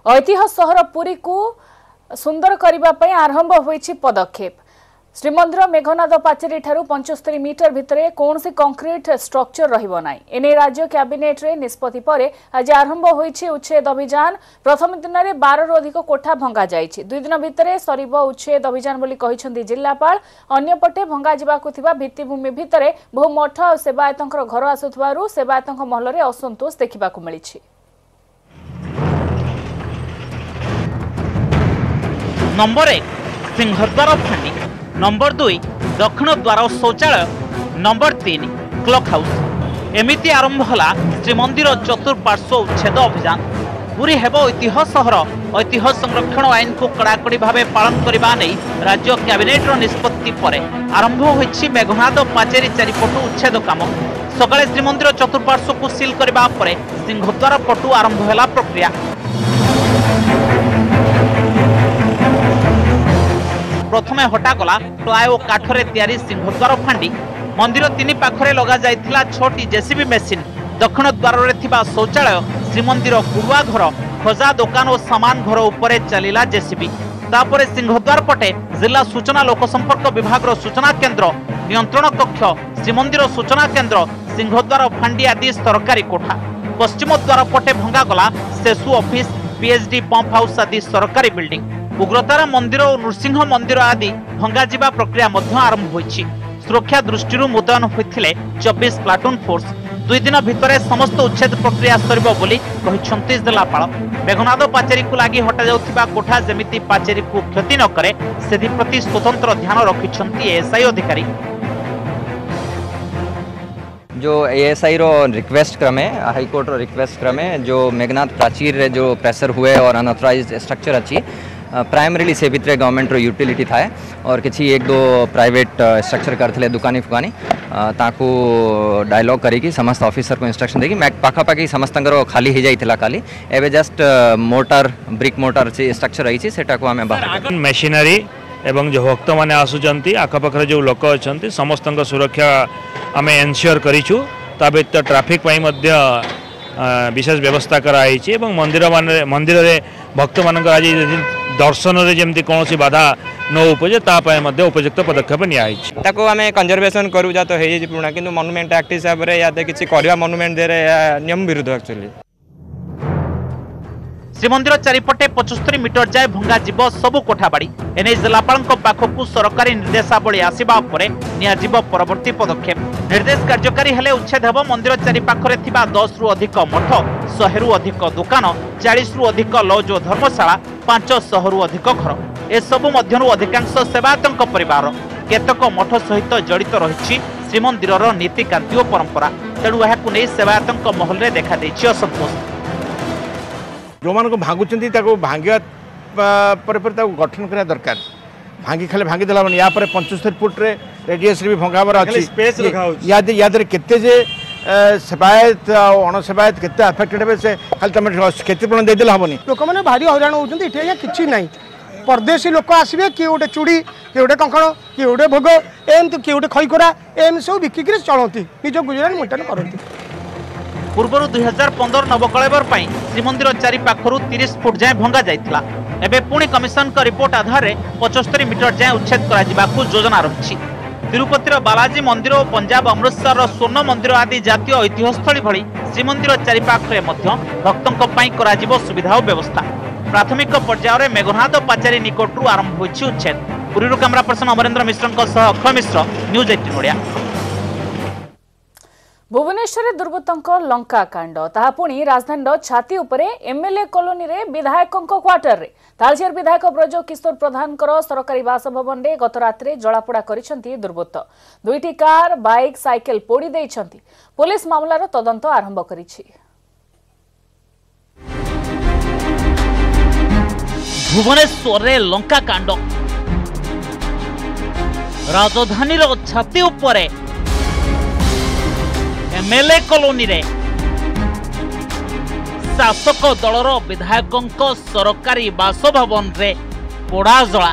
ऐतिह्य सहर पुरी को सुंदर करने आरंभ होईछि पदक्षेप। श्रीमंदिर मेघनाद पाचेरी ठारू 75 मीटर भितर कौन सी कंक्रीट स्ट्रक्चर रहिबो नाही। एने राज्य कैबिनेट रे निष्पत्ति परे आज आरंभ होईछि उच्छेद अभियान। प्रथम दिन में 12 रु अधिक कोठा भंगा जाइछि। 2 दिन भितर सरिबो उच्छेद अभियान बोली कहिसंती जिल्लापाल। अन्यपटे भंगा जिबाकु थिबा भित्तिभूमि भितर बहु मठ और सेवायतंकर घर आसुथबारु सेवायतंक महल रे असंतोष देखिबाकु मिलिछि। नंबर 1 सिंहद्वार फांडी, नंबर 2 दक्षिण द्वार शौचालय, नंबर 3 क्लॉक हाउस। एमिति आरंभ होला श्रीमंदिर चतुर्पार्श्व उच्छेद अभियान। पुरी हेब ऐतिह्य सहर। ऐतिह्य संरक्षण आईन को कड़ाकड़ी भावे पालन करने नहीं राज्य कैबिनेट निष्पत्ति पर आरंभ होईछि मेघनाद पाचेरी चारिपटु उच्छेद काम। सकाळे श्रीमंदिर चतुर्पार्श्व को सील करबा परे सिंहद्वार पटु आरंभ होला प्रक्रिया। प्रथमे हटागला प्लाय और काठरे तैयारी सिंहद्वार फांडी। मंदिर 3 पाखरे लगा जाइथिला 6टी जेसीबी मेसिन। दक्षिण द्वार रे थिबा शौचालय, श्रीमंदिर गुरुआ घर, खजा दुकान और सामान घर उपरे चलिला जेसीबी। तापरे सिंहद्वार पटे जिला सूचना लोकसंपर्क विभाग रो सूचना केंद्र, नियंत्रण कक्ष, श्रीमंदिर सूचना केंद्र, सिंहद्वार फांडी आदि सरकारी कोठा। पश्चिम द्वार पटे भंगा गला सेसु ऑफिस, पीएचडी पंप हाउस आदि सरकारी बिल्डिंग। उग्रतारा मंदिर और नृसिंह मंदिर आदि भंगा जिबा प्रक्रिया मध्य आरंभ होईछि। सुरक्षा दृष्टि मुतयन होइथिले 24 प्लाटून फोर्स। 2 दिन भितर समस्त उच्छेद प्रक्रिया सरिबो बोली कहिसंती जिल्लापाल। मेघनाद पाचेरी को लागि हटा जाउथिबा कोठा जेमिति पाचेरी को क्षति न करे सेथि प्रति स्वतंत्र ध्यान रखिसंती एएसआई अधिकारी। जो एएसआई रो रिक्वेस्ट क्रमे हाईकोर्ट रो रिक्वेस्ट क्रमे जो मेघनाद प्राचीर रे जो प्रेशर हुए और अनऑथराइज्ड स्ट्रक्चर अच्छी प्राइमरीली से भितर गवर्नमेंट रो यूटिलिटी थाए और किसी 1-2 प्राइवेट स्ट्रक्चर करथिले दुकानी फुकानी ताकू डायलॉग करिकी समस्त ऑफिसर को इंस्ट्रक्शन देकी पाखापाखि समस्तंकर खाली हो जाइथिला खाली एबे जस्ट मोटर ब्रिक मोटर से स्ट्रक्चर रही सेटा को हमें बाहर मशीनरी एवं जो भक्त मैंने आसुचंती आखपाखरे जो लोक अछंती समस्तंक सुरक्षा आम एनश्योर करिछु। ता व्यतीत ट्रैफिक पई मध्य विशेष व्यवस्था कराई एवं मंदिर रे भक्त मान आज दर्शन रे जेमती कौन सी बाधा न उपजे तापाय मध्य उपयुक्त पदक्षेप निया आम कंजर्वेशन करूँ तो है पुराना कि मनुमेंट एक्ट हिसाब से या किसी करवा मनुमेंट दे नियम विरुद्ध एक्चुअली। श्रीमंदिर चारिपटे 75 मीटर जाए भंगा जीव सबु कोठाबाड़ी। एने जिलापाल पाखकू सरकारी निर्देशावली आसिबा परे नियाजिब परवर्ती पदक्षेप। निर्देश कार्यकारी हेले उच्छेद हेब मंदिर चारिपाखरे थिबा 10 रु अधिक मठ, 100 रु अधिक दुकान, 40 रु अधिक लॉज और धर्मशाला, 500 रु अधिक घर। ए सबु मध्यरु अधिकांश सेवायतंक परिवार। केतक मठ सहित जड़ित रही श्रीमंदिर नीतिकांति और परंपरा। तेणु यह सेवायतंक महल में देखा देछि असंतोष। जो मान को भांगुचंती ताको भांगिया पर गठन करा दरकार। भांगी खाली भांगी देला या 75 फुट रे रेडियस रे भी भंगावर अछि स्पेस रखा होछि। याद केते जे सेवायत अण सेवायत केते अफेक्टेड हेबे से खाली तमे क्षतिपूर्ण दे देला हबनी। लोक माने भारी हैरान होउचंती। इठे किछि नाही परदेशी लोक आसबे कि गोटे चूड़ी कि गोटे कंकण कि गोटे भोग एमती कि गोटे खईकोरा एम सब बिकिक चलती निज गुजरात मेंटेन करती। पूर्व 2015 नवकलेबर श्रीमंदिर चारिपाखरु 30 फुट जाए भंगा जाइथिला। एबे पुणी कमिशन का रिपोर्ट आधार 75 मीटर जाए उच्छेद करा योजना रही। तिरुपतिर बालाजी मंदिर और पंजाब अमृतसर स्वर्ण मंदिर आदि जातीय ऐतिह्यस्थली भली श्रीमंदिर चारिपाखरे भक्तों करा सुविधा और व्यवस्था। प्राथमिक पर्यायर मेघनाद पाचेरी निकटू आरंभ होइछि उच्छेद। पुरीरू कैमरा पर्सन अमरेंद्र मिश्र सह अक्षय मिश्र, न्यूज 18 ओडिया। भुवनेश्वर दुर्बृत्तों लंका कांड ताहा पुणी राजधानी छाती उपरे एमएलए कॉलोनी रे विधायकों क्वार्टर रे तालचेर विधायक ब्रज किशोर प्रधान सरकारी बासभवन रे गत रात्रे जलापोड़ा करिसेंती दुर्बृत्त। 2टी कार बाइक साइकेल पोड़ी देइछंती। पुलिस मामलार तदंत आरंभ करिछि। भुवनेश्वर रे लंका कांड राजधानी छाती उपरे एमएलए कॉलोनी रे शासक दलर विधायकों सरकारी बासभवन रे पोड़ा जला।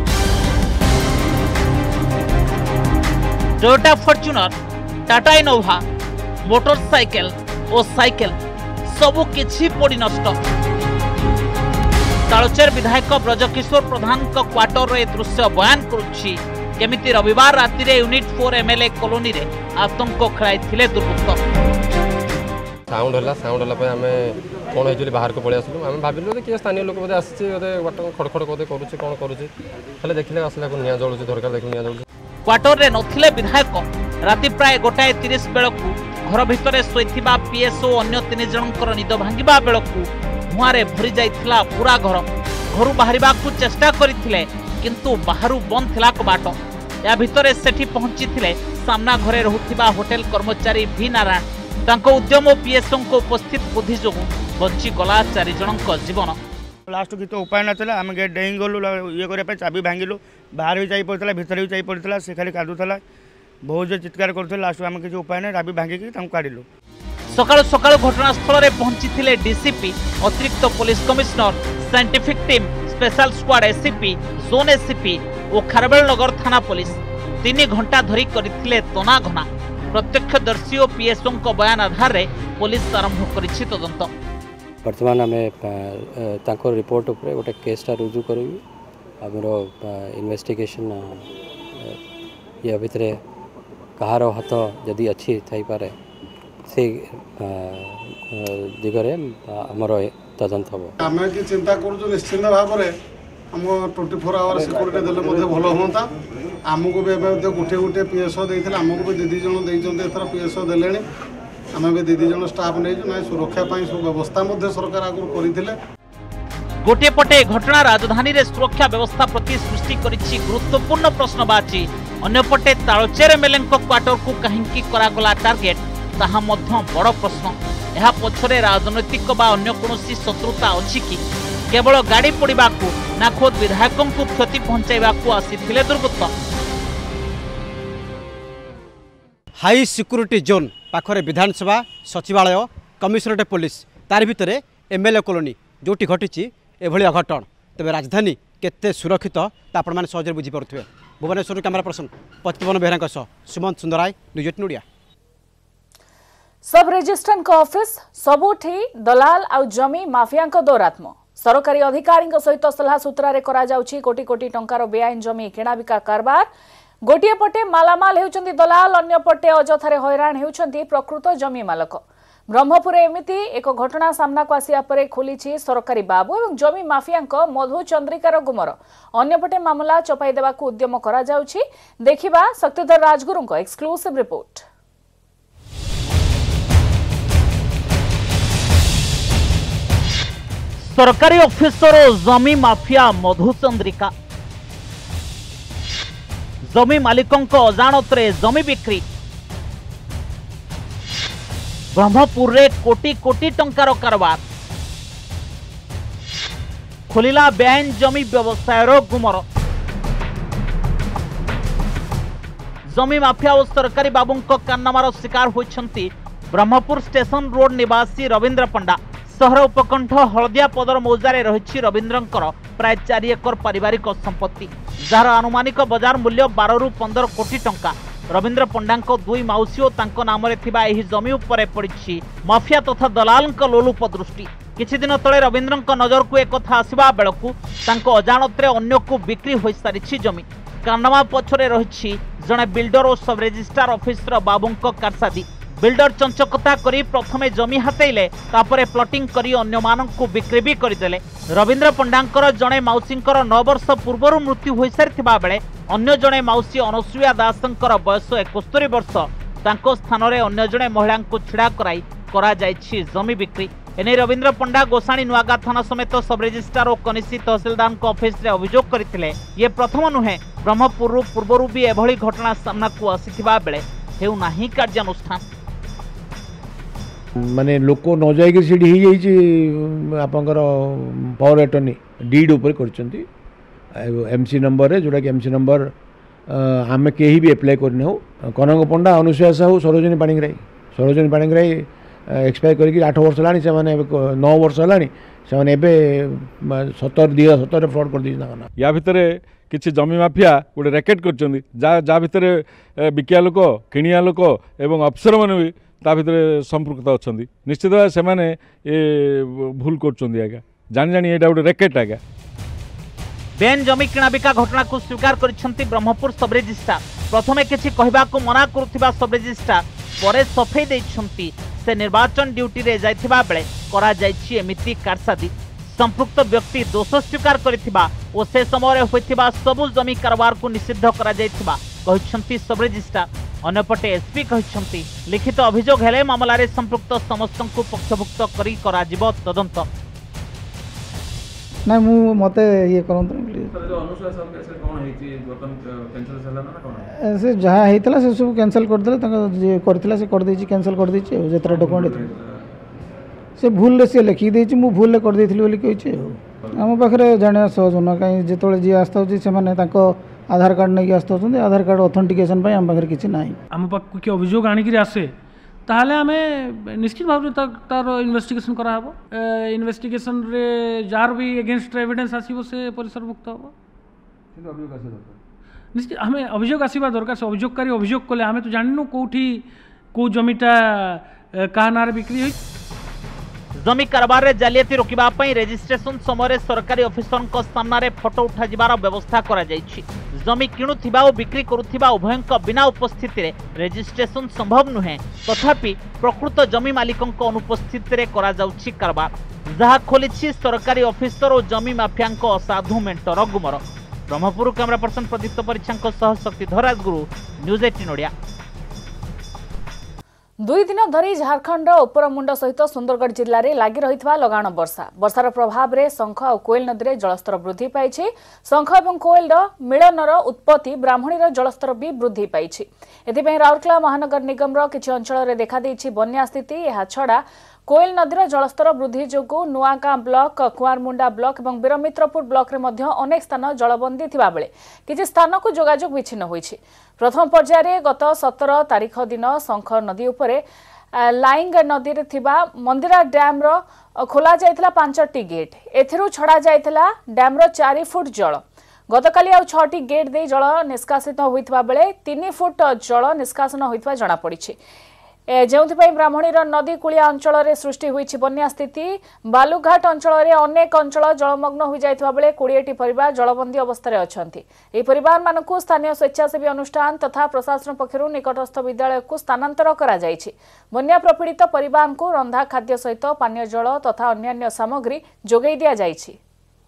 Toyota Fortuner, Tata Innova, motorcycle और साइकेल सबु किछि पोड़ी नष्ट। तालचेर विधायक ब्रजकिशोर प्रधान क्वार्टर रे दृश्य बयान करुछि केमिति रविवार राति रे यूनिट 4 एमएलए कॉलोनी रे आतंक खेलाइथिले दुर्बृत्त। साउंड हला पे आमे कोन हेजुली बाहर को पळे आसलु आमे भाबिलु जे के स्थानीय लोक बदे आछि ओदे खड़खड़ कोदे करूछि कोन करूछि खाली देखिले आसला को निया जळुछि धरकार देखि निया जळुछि। क्वार्टर रे नथिले विधायक राति प्राय 1:30 बेलकु घर भितरे सोइथिबा पीएसओ अन्य 3 जनकर निद भांगिबा बेलकु धुआरे भरी जाइथिला पूरा घर बाहरिबा को चेष्टा करिथिले किंतु बाहरु बंद थिला कबाट। या भितरे सेठी पहुंचीथिले सामना घरे रहुथिबा होटल कर्मचारी भी नारायण तांको उद्यम पीएसओ को उपस्थित बुद्धि जो बंची गला 4 जनक जीवन। लास्ट की तो उपाय ना आम गेट डेई गलु ये करने चाबी भांगिलु बाहर भी जापड़ा भितर भी जापड़ा से खाली कादुला बहुत जो चित्कार करते लास्ट आम किसी उपाय ना चाबी भांगिकी काढ़िलु। सकाळु सकाळु घटनास्थल रे पहुंचीथिले डीसीपी अतिरिक्त police commissioner scientific team special squad ACP zone ACP और खारबेल नगर थाना पुलिस 3 घंटा धरी करथिले तना घना। प्रत्यक्षदर्शी और पीएसओ को बयान आधार रे पुलिस आरंभ करिछि तदंत। वर्तमान आम रिपोर्ट उपरे गोटे केसटा रुजु करू आमर इन्वेस्टिगेशन या भितर कहार हाथ जदि अच्छी थी पारे से दिगरे आमर तदंत हम आम कि चिंता करूँ निश्चिंत भाव में आम 24 आवर सिक्योरिटी देले भल हाँ आमको भी गोटे गोटे पीएसओ देते आमको भी दीदी जन देते पीएसओ देले आम भी दीदी जन स्टाफ नहीं सुरक्षा सब व्यवस्था सरकार आगुरी करते। गोटे पटे घटना राजधानी रे सुरक्षा व्यवस्था प्रति सृष्टि करिछि गुरुत्वपूर्ण प्रश्नवाची। अन्यपटे तालचेर एमएलए क्वार्टर को कहीं करागला टार्गेट ताहा मध्य बड़ प्रश्न। यह पछरे राजनैतिक बा अन्य कोनोसी शत्रुता अछि कि केवल गाड़ी पड़िबा को ना खोद विधायकों को क्षति पहुंचाइबा को आसीथिले दुर्बृत्त। हाई सिक्योरिटी जोन पाखरे विधानसभा सचिवालय कमिशनरेट पुलिस तार भितरे एमएलए कॉलोनी जोटी घटी एभली अघटन तेज राजधानी केते सुरक्षित आपण सहज बुझीपे। भुवनेश्वर कैमरा पर्सन पतिवन बेहरा सह सुमंत सुंदराय न्यूज 18 ओडिया। सब रेजिस्ट्रांट ऑफिस सबुठी दलाल आ जमी माफिया दौरात्म सरकारी अधिकारी सहित सलाह सूत्रारे करा जाउछि कोटी कोटी टंकार बेआईन जमी किणाबिका कारबार। गोटे पटे मालामाल हेउचंती दलाल अन्य पटे अजथारे हैरान हेउचंती प्रकृत जमी मालक। ब्रह्मपुर एमिति एक घटना सामना को आसिया परे खोलिछि सरकारी बाबू एवं जमी माफिया मधु चंद्रिकार गुमर। अन्यपटे मामला चपाई देबाकू उद्यम करा जाउछि। देखिबा शक्तिधर राजगुरुंक एक्सक्लूसिव रिपोर्ट। सरकारी ऑफिसर जमी माफिया मधु चंद्रिका जमी मालिकों अजाणतरे जमी बिक्री ब्रह्मपुर रे कोटी कोटी टंकार कारबार खोलिला बेआईन जमी व्यवसायर गुमर। जमी माफिया और सरकारी बाबू कारनामार शिकार होइछंती ब्रह्मपुर स्टेशन रोड निवासी रविंद्र पंडा। सहर उपकंठ हलदिया पदर मौजारे रही रविंद्रंकर प्राय 4 एकर पारिवारिक संपत्ति जार आनुमानिक बाजार मूल्य 12 ରୁ 15 कोटी टंका। रविंद्र पंडा 2 माउसी और तांको नामरे थिबा एही जमी उपरे पड़िछि माफिया तथा दलाल लोलुप दृष्टि। किछि दिन तले रविंद्र नजर को एक कथा आसिबा बेलकु तांको अजाणतरे अन्य को बिक्री होई सारिछि जमी। कारनामा पछरे रहिछि जणे बिल्डर और सब रजिस्ट्रार ऑफिसर बाबूंको कारसादी। बिल्डर चंचकता करी प्रथमे जमी हातेइले तापरे प्लॉटिंग करी अन्य माननकु बिक्री भी करदेले। रविंद्र पंडांकर जणे माउसींकर 9 वर्ष पूर्वरु मृत्यु होई सारिथिबा बेले अन्य जणे माउसी अनसुया दासंकर बयस 71 वर्ष तांको स्थान रे अन्य जणे महिला को छिड़ा कराई करा जायछि जमी बिक्री। एने रविंद्र पंडा गोसाणी नुआगा थाना समेत सब रजिस्ट्रार और कनिसी तहसीलदार ऑफिस रे अभियोग करथिले। ये प्रथम नुहे ब्रह्मपुर पूर्वरु भी एभली घटना सामना को आसीथिबा बेले हेउ नाही कार्यानुष्ठान। माने लोक न जाइक सीडी हो जाइए आपंकर पावर एटर्नी डीड उपर करचंती एमसी नंबर रे जोटा कि एमसी नंबर आमे केही भी अप्लाई करने हो कनक पंडा अनुसुया साहू सरोजनी पाणिग्राही एक्सपायर करके 8 वर्ष लानी से माने 9 वर्ष लानी से माने एबे 2017 फ्रॉड कर दी ना या भितरे किछि जमी माफिया गोटे रैकेट करचंदी जा भितरे बिकिया लोक किनिया लोक एवं अफसर माने भी ता भितरे संपृक्त अच्छा निश्चित भाव से भूल कर जानी जानी एटा गोटे रैकेट आज्ञा बेन जमी किणाबिका घटना को स्वीकार करिसेंती ब्रह्मपुर सब रजिस्ट्रार प्रथमे किछि कहबाको मना करुथिबा सब रजिस्ट्रार परे सफेई दैछंती से निर्वाचन ड्यूटी रे जाइथिबा बेले करा जाइछि एमिति कारसादी संपृक्त व्यक्ति दोष स्वीकार करिथिबा ओ से समय होइथिबा सबु जमी कारोबार को निषिद्ध करा जाइथिबा कहिसंती सब रजिस्ट्रार अन्यपटे एसपी कहिसंती लिखित अभियोग हेले मामला रे संपृक्त समस्तंकु पक्षभुक्त करी करा जिवो तदंत ना मु मते ये करंत से जहाँ होता से सब कैंसल करदे करथिला से कर देछि कैंसल कर देछि जेतरा डॉक्यूमेंट से भूल से लिखि देछि मु भूल कर देथिली बोली कहिछि हम पाखरे जानिया सहज न कहीं जेतोले जी आस्ता होछि से माने ताको आधार कार्ड नहीं आस्ता होछन आधार कार्ड ऑथेंटिकेशन पय हम पाखरे किछि नाही हम पाक के अभियोग आनी कि आसे ताहले आमे निश्चित भाव तार इन्वेस्टिगेशन करा हबो इन्वेस्टिगेशन रे जार भी अगेंस्ट एविडेंस आसीबो से परिसरभुक्त हबो किंतु अभियोग आसे दरकार निश्चित हमें अभियोग आसीबा दरकार से अभियोगकारी अभियोग कले हमें तो जानिनु कोठी को जमीटा का नार बिक्री होई जमी कारोबार रे जालियाती रोकिबा पई रजिस्ट्रेशन समय सरकारी ऑफिसर को सामना रे फोटो उठा जिबार व्यवस्था करा जायछि जमी किणुथिबा और बिक्री करुथिबा उभयंक बिना उपस्थिति रे रजिस्ट्रेशन संभव नुहे तथापि प्रकृत जमी मालिकंक अनुपस्थिति रे करा जाउछि कारोबार जहा खोलिछि सरकारी ऑफिसर और जमी माफियांक असाधु मेंटर गुमर ब्रह्मपुर कैमरा पर्सन प्रदीप्त परीक्षांक सह शक्तिधर राजगुरु न्यूज 18 ओडिया 2 दिन धरी झारखंड उपरमुंड सहित सुंदरगढ़ जिले में लगी रही लगाण वर्षा वर्षार प्रभाव में शंख और कोयल नदी में जलस्तर वृद्धि पाई शंख और कोयल मिलनर उत्पत्ति ब्राह्मणीर जलस्तर भी वृद्धि पाई एथिपाई राउरकेला महानगर निगम किछि अंचल में देखा देछि बन्या स्थिति यह छड़ा कोयल नदीर जलस्तर वृद्धि जोगु नुआगां ब्लॉक कुआरमुंडा ब्लॉक और वीरमित्रपुर ब्लॉक रे मध्य अनेक स्थान जलबंदी थिबा बेले किछि स्थान को जोगाजोग विच्छिन्न होइछि प्रथम पर्याय गत 17 तारीख दिन शंख नदी उपरे लाइंग नदी रे थिबा मंदिरा डैम रो खोला जायतला 5टी गेट एथिरु छड़ा जायतला डैम रो 4 फुट जल गतकाली आ 6टी गेट दे जल निष्कासित होइतबा बेले 3 फुट जल निष्कासन होइतबा जणा पड़िछि जेउथिपाई ब्राह्मणीर नदी कूलिया अंचल में सृष्टि होइछि बन्या स्थिति बालुघाट अंचल में अनेक अंचल जलमग्न हो जाइतबा बेले 20टी परिवार जलबंदी अवस्था अछंती एही परिवार मानकु स्थानीय स्वेच्छासेवी अनुष्ठान तथा प्रशासन पक्षरु निकटस्थ विद्यालय को स्थानांतर करा जाइछि बन्या प्रपीड़ित परिवार को रंधा खाद्य सहित पानीय जल तथा अन्यान्य सामग्री जोगै दिया जाइछि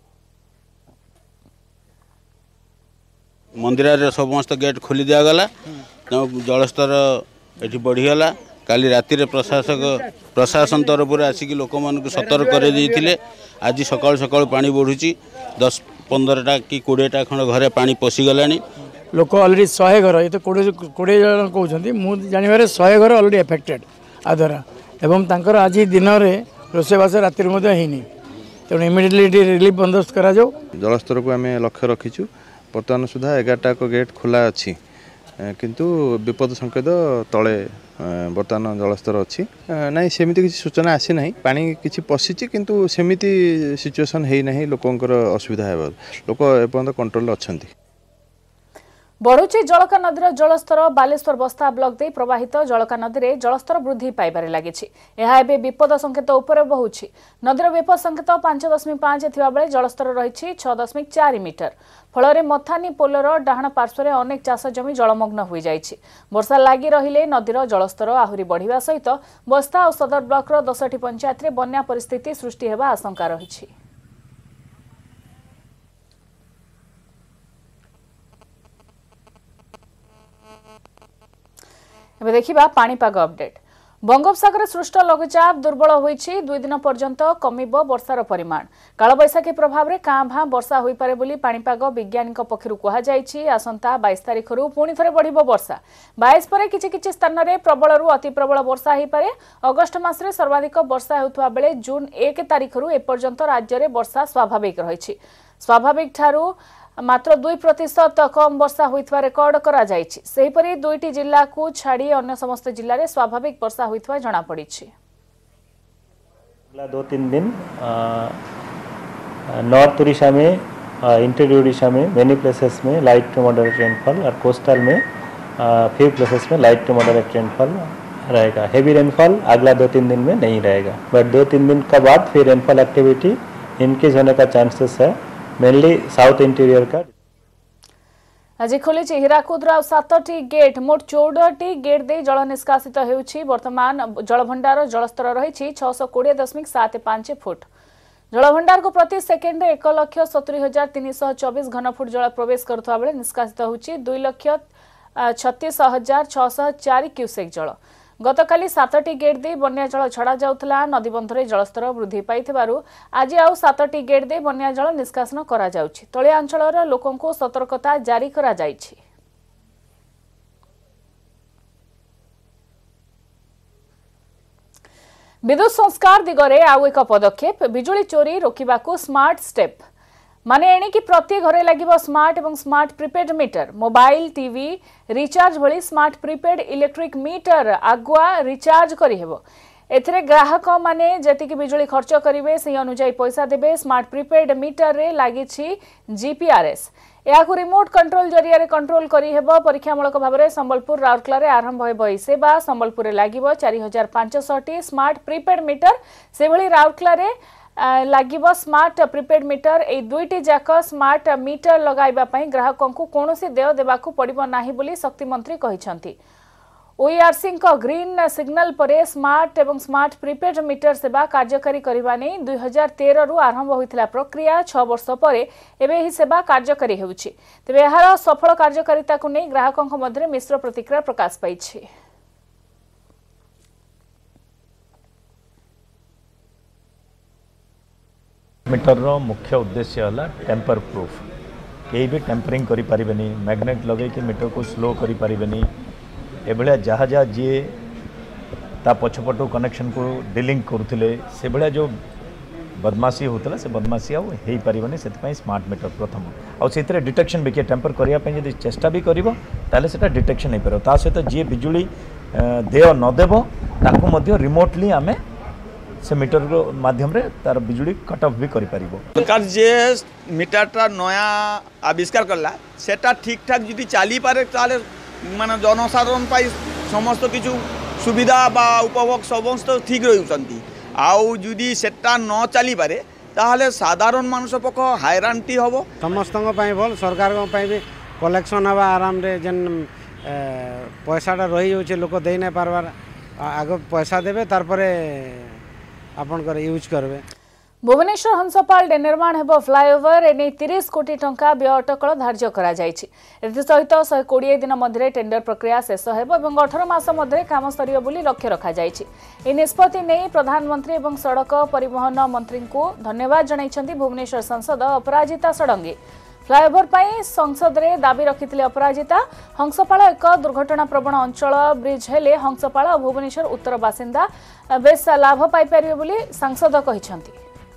मंदिर रे समस्त गेट खोली दिया गला जलस्तर एठी बढ़ीगला काली राति रे प्रशासन तरफ आसिक लोक मान सतर्क कर आज सकाल सकाल पानी बढ़ुची 10-15टा कि 20टा खंड घरे पानी पशिगला लोक अलरेडी 100 घर ये तो 20 जन कहते मुझे जानवर 100 घर अलरेडी एफेक्टेड आद्वारा एवं तांकर आज दिन में रोषेबास राति होनी तेणु इमिडिएटली रिलीफ बंदोबस्त करा जाओ जलस्तर को आम लक्ष्य रखीचु बर्तमान सुधा 11टा गेट खोला अच्छी किंतु विपद संकेत तले बर्तमान जलस्तर अच्छी नाई सेमिति किसी सूचना आसी ना पानी किसी पशिची किंतु सेमिति सिचुएशन है ना लोकंकर असुविधा है लोक एपर्यंत कंट्रोल अच्छी बढ़ुची जलका नदीर जलस्तर बालेश्वर बस्ता ब्लॉक दे प्रवाहित जलका नदी में जलस्तर वृद्धि पाइबारे लागिछि यह एबे विपद संकेत उपरे बहुछि नदीर विपद संकेत 5.5 थिबा बेले जलस्तर रहिछि 6.4 मीटर फल मथानी पोलर डाहाण पार्श्वर अनेक चाष जमी जलमग्न हो जाइछि वर्षा लागि रहिले नदीर जलस्तर आहुरी बढ़िबा सहित बस्ता और सदर ब्लॉक 10टी पंचायत रे बन्या परिस्थिति सृष्टि हेबा आशंका रहिछि एबे देखिबा पाणीपाग अपडेट बंगोपसागर सृष्ट लघुचाप दुर्बल होइछि 2 दिन पर्यंत कमिबो वर्षार परिमाण कालबैशाखी प्रभाव रे कां भां वर्षा होई पारे बोली पाणीपाग विज्ञानीक पक्षरु कहा जाइछि आसंता 22 तारिख रु पुणी थरे बढ़िबो वर्षा 22 परे किछि स्थान रे प्रबल रु अति प्रबल वर्षा होई पारे अगस्त मास रे सर्वाधिक वर्षा हेउथवा बेले जून 1 तारिख रु ए पर्यंत राज्य रे वर्षा स्वाभाविक रहिछि स्वाभाविक ठारू मात्र 2% कम वर्षा होइतवा रेकर्ड करा जाइछि सेहिपरि 2टी जिल्ला को छाड़ी अन्य समस्त जिल्ला रे स्वाभाविक वर्षा होइतवा जणा पड़िछि अगला 2-3 दिन नॉर्थ उड़ीसा में इंटीरियर उड़ीसा में मेनी प्लेसेस में लाइट टू मॉडरेट रेनफॉल और कोस्टल में फ्यू प्लेसेस में लाइट टू मॉडरेट रेनफॉल रहेगा हेवी रेनफॉल अगला 2-3 दिन में नहीं रहेगा बट 2-3 दिन के बाद फिर रेनफॉल एक्टिविटी इनकेस होने का चांसेस है मेनली साउथ इंटीरियर का। आज खोली हीराकुद 7टी गेट मोट 14टी गेट दे जल निष्कासित होउछि। वर्तमान जलभंडार जलस्तर रही 620.75 फुट। जलभंडार को प्रति सेकेंड 1,70,324 घनफुट जल प्रवेश करुवा बेले निष्कासित होउछि 2,36,604 क्यूसेक जल। गतकाली 7टी गेट दे बन्या जल छड़ा जाउथला। नदीबंधरे जलस्तर वृद्धि पाइथिबारु आज आउ 7टी गेट दे बन्या जल निष्कासन करा जाउछि। तळिया अंचलर लोकंको सतर्कता जारी करा जाइछि। विद्युत संस्कार दिगरे आउ एक पदक्षेप बिजुली चोरी रोकिबाकू स्मार्ट स्टेप माने एणिकी प्रति घरे लागिबो स्मार्ट एवं smart prepaid meter. Mobile TV recharge भली स्मार्ट प्रीपेड इलेक्ट्रिक मीटर आगुआ रिचार्ज करि हेबो। एथिरे ग्राहक माने जतिकी बिजुली खर्च करिवे से अनुसार पैसा देबे। स्मार्ट प्रीपेड मीटर रे लागिछि जीपीआरएस। याकू रिमोट कंट्रोल जरिया रे कंट्रोल करि हेबो। परीक्षामूलक भाबरे संबलपुर राउरकेला रे आरंभ हेबो ई सेवा। संबलपुर रे लागिबो 4500 टी स्मार्ट प्रीपेड मीटर। से भली राउरकेला रे लागिबो स्मार्ट प्रीपेड मीटर। ए दुईटी जाक स्मार्ट मीटर लगाइबा पई ग्राहकों को कोनोसी देय देबाकू पड़िबो नाही बोली शक्ति मंत्री कहिसंती। ओईआरसी को ग्रीन सिग्नल परे स्मार्ट एवं स्मार्ट प्रीपेड मीटर सेवा कार्यकारी करबा नै 2013 रु आरंभ होइथिला प्रक्रिया 6 वर्ष परे एबे ही सेवा कार्यकारी हेउछि। तबे एहार सफल कार्यकारिता को नै ग्राहकों मध्य मिश्र प्रतिक्रिया प्रकाश पाइछि। मीटर रो मुख्य उद्देश्य है टेम्पर प्रूफ। कहीं भी टेम्परिंग करि परिबेनी। मैग्नेट लगे कि मीटर को स्लो करि परिबेनी। एभलिया जहाँ जहाँ जी ता पछपटू कनेक्शन को डिलिंक करुले से भाया जो बदमाशी होता से बदमाशी आउ हो पारे से स्मार्ट मीटर प्रथम आउ से डिटेक्शन भी किए टेम्पर करने जब चेष्टा भी कर डिटेक्शन हो पार। ता सहित जी बिजुली देय नदेव ताकू रिमोटली आमे से मीटर माध्यम रे तार बिजुली कट ऑफ भी करि परिबो। सरकार जे मीटरटा नया आविष्कार करला सेटा ठीक ठाक जदि चली पारे ताले माने जनसाधारण पाई समस्त किछु सुविधा बा उपभोग समस्त ठीक रही। आउ जदि सेटा न चली पारे ताहले साधारण मानुष पक्ष हैरानटी हबो। समस्त भल सरकार भी कलेक्शन हवा आराम रे जेन पैसाटा रही होचे लोक दे नहीं पारबार आग पैसा देबे तार परे आपन कर यूज करबे। भुवनेश्वर हंसपाल डे निर्माण हेबो फ्लाईओवर एने 30 कोटी टंका व्यय अटकल धार्य करा जायछि। एथि सहित 120 दिन मध्य टेंडर प्रक्रिया शेष हेबो एवं 18 मास मध्य काम सरियो बोली लक्ष्य रखा जायछि। ए निष्पत्ति नै प्रधानमंत्री एवं सड़क परिवहन मंत्री को धन्यवाद जणाइछन्ती भुवनेश्वर सांसद अपराजिता षडंगी। फ्लाईओवर पाई संसद रे दाबी रखिथिले अपराजिता। हंसपाल एक दुर्घटना प्रवण अंचल ब्रिज हेले हंसपाल और भुवनेश्वर उत्तर बासिंदा बेस लाभ पाई परिबे बोली सांसद कहिछन्ती।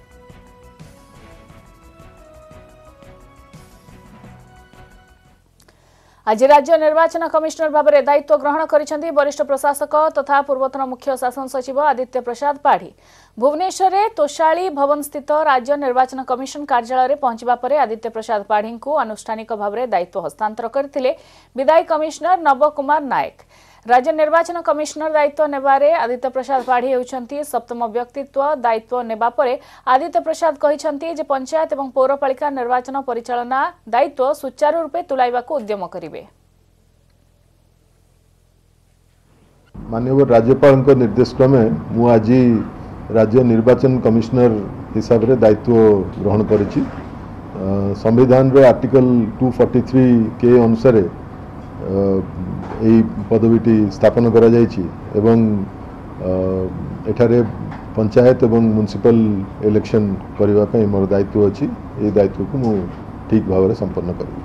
आज राज्य निर्वाचन कमिशनर भाव में दायित्व ग्रहण करिसेंती वरिष्ठ प्रशासक तथा पूर्वतन मुख्य शासन सचिव आदित्य प्रसाद पाढ़ी। भुवनेश्वर में तोशाली भवन स्थित राज्य निर्वाचन कमिशन कार्यालय पहुंचवा पर आदित्य प्रसाद पाढ़ी को आनुष्ठानिक भाव में दायित्व हस्तांतर करथिले विदायी कमिशनर नव कुमार नायक। राज्य निर्वाचन कमिशनर दायित्व नेबारे आदित्य प्रसाद पाढ़ी होउछन्ती सप्तम व्यक्तित्व। दायित्व नेबा परे आदित्य प्रसाद कहिछन्ती जे पंचायत एवं पौरपालिका निर्वाचन परिचालना दायित्व सुचारू रूपे तुलाइबाकू उद्यम करिवे। माननीय राज्यपाल निर्देश क्रमे मु आज राज्य निर्वाचन कमिशनर हिसाब रे दायित्व ग्रहण करिछि। संविधान रे आर्टिकल 243 के अनुसार पदवीटी स्थापन करा जायछि एवं एठारे पंचायत एवं म्युनिसिपल इलेक्शन करबा पई मोर दायित्व अछि। ए दायित्व को मु ठीक भाव रे संपन्न करिबि।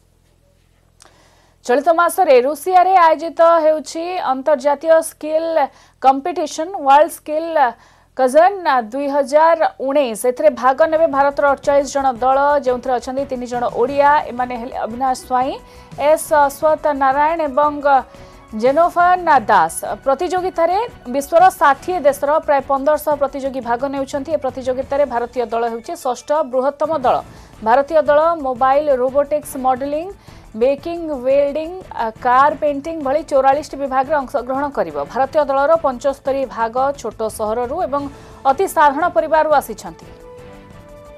चलित मासरे रूसिया रे आयोजित हेउछि अंतर्जातीय skill competition world skill Kazan 2019 एथरे भाग नेबे भारत 48 जन दल जो अच्छा 3 जन ओडिया एमाने अविनाश स्वाई एस अश्वथ नारायण एवं जेनोफर दास। प्रतियोगिता रे विश्वर 60 देशर प्राय 1500 प्रतियोगी भाग नेउछन्ती। प्रतियोगिता रे भारतीय दल हेउछि षष्ठ बृहत्तम दल। भारतीय दल mobile robotics modelling baking welding car painting भली 44 विभाग में अंशग्रहण करिबो। भारतीय दलर 75 भाग छोट सहररू एवं अति साधारण परिवार आसिछन्ती।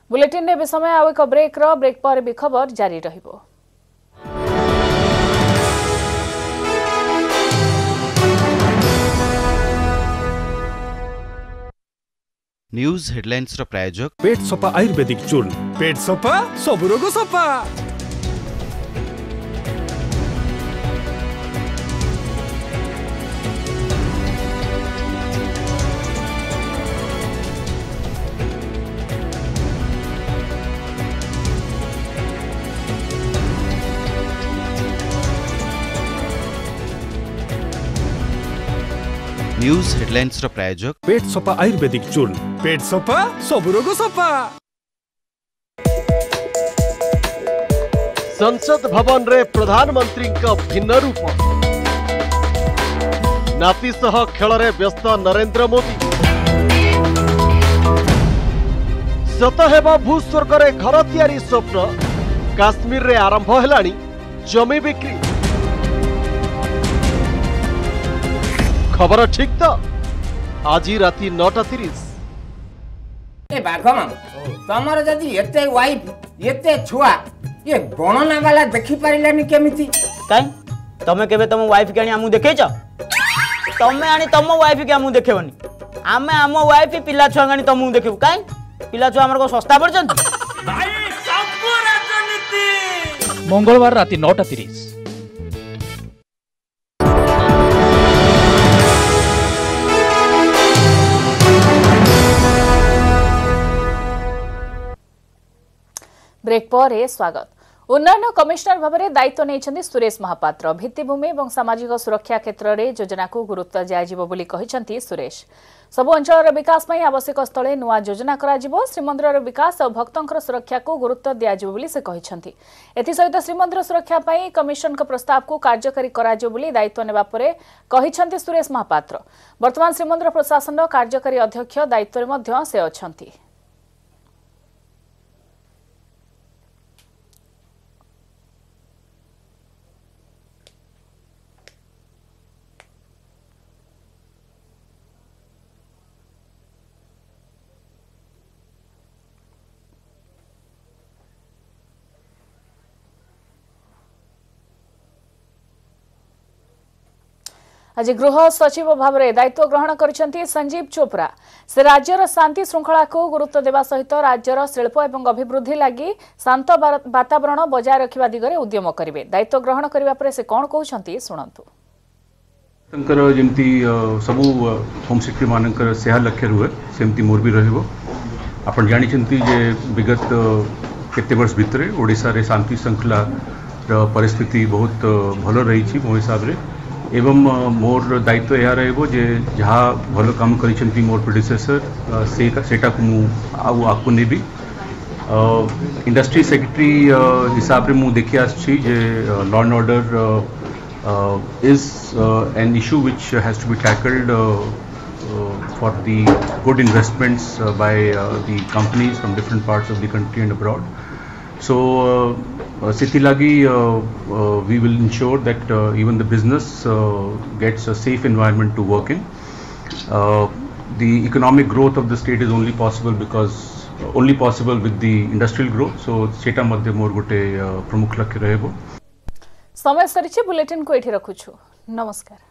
बुलेटिन ने समय आउ एक ब्रेक पर भी खबर जारी रहिबो। न्यूज हेडलाइंस रो प्रायोजक पेट सफा आयुर्वेदिक चूर्ण पेट सफा सब रोग सफा। न्यूज हेडलाइंस रो प्रायोजक पेट सफा आयुर्वेदिक चूर्ण पेट सफा सब रोग सफा। संसद भवन रे प्रधानमंत्री का भिन्न रूप नाती सह खेल रे व्यस्त नरेंद्र मोदी सत हेबा भूस्वर्ग रे घर तियारी स्वप्न काश्मीर रे आरंभ हेलानी जमी बिक्री खबर ठीक तो आज राति 9:30 ए बाघमा तमर जदी एते वाइफ एते छुआ ये गणना वाला देखि पारिलानी केमिति काई तमे केबे तम वाइफ के आनी हमु देखेछ तमे आनी तम वाइफ के हमु देखेबनी आमे हम वाइफ पिला छुआ गानी तमु देखिबु काई पिला छुआ हमर को सस्ता पड़छन भाई सब राजनीति मंगलवार राति 9:30। ब्रेक पर स्वागत। उन्नयन कमिशनर भाव में दायित्व नहीं सुरेश महापात्र भित्तिभूमि और सामाजिक सुरक्षा क्षेत्र में योजना को गुरुत्व दिया सुरेश सबु अंचल विकास में आवश्यक स्थले नुआ योजना करा श्रीमंदिर विकास और भक्तों सुरक्षा को गुरुत्व दिज्व एसहित श्रीमंदिर सुरक्षा कमिशन प्रस्ताव को कार्यकारी करा दायित्व नेबापर सुरेश महापात्र वर्तमान श्रीमंदिर प्रशासन कार्यकारी अध्यक्ष दायित्व में से अछंती। आज गृह सचिव भाव में दायित्व ग्रहण कर संजीव चोपड़ा से राज्यर शांति श्रृंखला को गुरुत्व देवा सहित राज्यर शिल्प और अभिवृद्धि लगी शांत वातावरण बजाय रखा दिगरे उद्यम करेंगे। दायित्व ग्रहण करने पर से कौन कहते शुणु। जमती सबू होम सेक्रेटरी मानकर सेहा लक्ष्य रुहे सेमती मोर भी रहिबो। आपण जानिछंती जे विगत केते वर्ष भितरे ओडिसा रे शांति श्रृंखला परिस्थिति बहुत भल रही मो हिसाब रे एवं मोर दायित्व यह रहिबो जे जहाँ भल काम करिसेंती मोर प्रेडिसेसर सेटा को मु आकु नेबी इंडस्ट्री सेक्रेटरी हिसाब रे मु देखि आछि जे law and order is an issue which has to be tackled for the good investments by the companies from different parts of the country and abroad. So Sitilagi we will ensure that even the business gets a safe environment to work in. The economic growth of the state is only possible with the industrial growth. So seta madhya मोर गोटे प्रमुख लक्ष्य रहेबो। समय सरिछि bulletin को एठी रखुछु। नमस्कार।